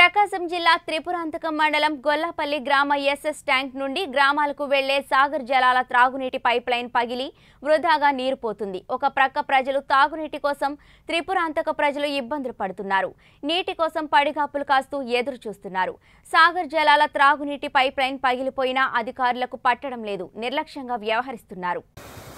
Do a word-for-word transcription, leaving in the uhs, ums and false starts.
ప్రకాశం జిల్లా త్రిపురాంతకం మండలం గొల్లపల్లి గ్రామ ఎస్ఎస్ ట్యాంక్ నుండి గ్రామాలకు వెళ్లే సాగర్ జలాల త్రాగునీటి పైప్లైన్ పగిలి వృధాగా నీరు పోతుంది. ఒక ప్రక్క ప్రజలు తాగునీటి కోసం, త్రిపురాంతక ప్రజలు ఇబ్బందులు పడుతున్నారు. నీటి కోసం పడిగాపులు కాస్తూ ఎదురు చూస్తున్నారు. సాగర్ జలాల త్రాగునీటి పైప్లైన్ పగిలిపోయినా అధికారులకు పట్టడం లేదు, నిర్లక్ష్యంగా వ్యవహరిస్తున్నారు.